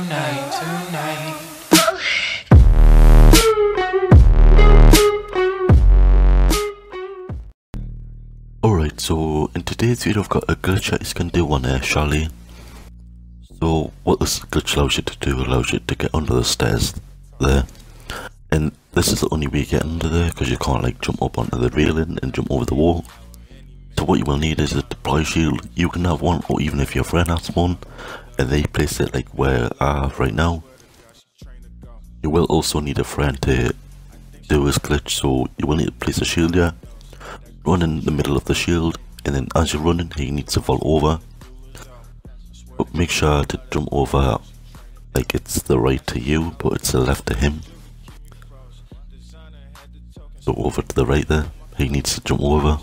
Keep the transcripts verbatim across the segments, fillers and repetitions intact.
tonight, tonight. Alright, so in today's video I've got a glitch that you can do on a chalet. So what this glitch allows you to do, allows you to get under the stairs there. And this is the only way you get under there, because you can't like jump up onto the railing and jump over the wall. So what you will need is a deploy shield. You can have one, or even if your friend has one and they place it like where I have right now. You will also need a friend to do this glitch, so you will need to place a shield here. Run in the middle of the shield, and then as you're running he needs to fall over. But make sure to jump over like it's the right to you but it's the left to him. So over to the right there, he needs to jump over.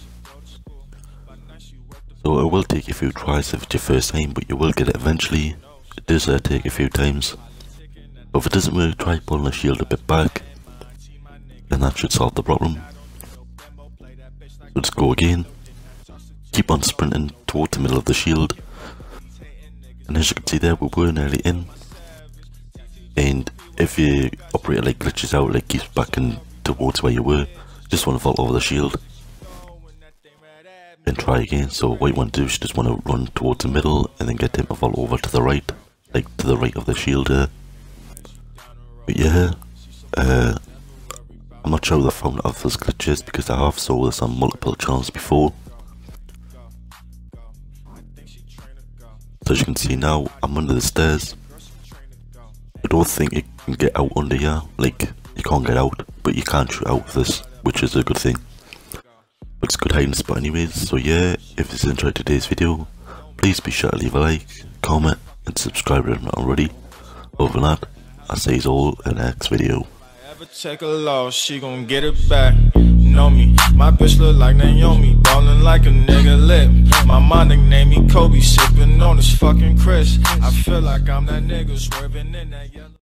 So it will take a few tries if it's your first time, but you will get it eventually. It does uh, take a few times. But if it doesn't work, try pulling the shield a bit back, and that should solve the problem. Let's go again. Keep on sprinting towards the middle of the shield. And as you can see there, we were nearly in. And if your operator like glitches out, like keeps backing towards where you were, just want to fall over the shield. And try again. So what you want to do is you just want to run towards the middle and then get him to fall over to the right. Like to the right of the shield there. But yeah, uh, I'm not sure how they found out of those glitches because I have saw this on multiple channels before. So as you can see now, I'm under the stairs. I don't think you can get out under here, like you can't get out, but you can shoot out of this, which is a good thing. But it's good hiding spot anyways. So yeah, if you enjoyed today's video, please be sure to leave a like, comment and subscribe if you're not already. Other than that, I'll see you all in the next video. Take a loss, she gon' get it back. Know me, my bitch look like Naomi, ballin' like a nigga lip. My mom nicknamed me Kobe, sippin' on this fucking Chris. I feel like I'm that nigga swerving in that yellow.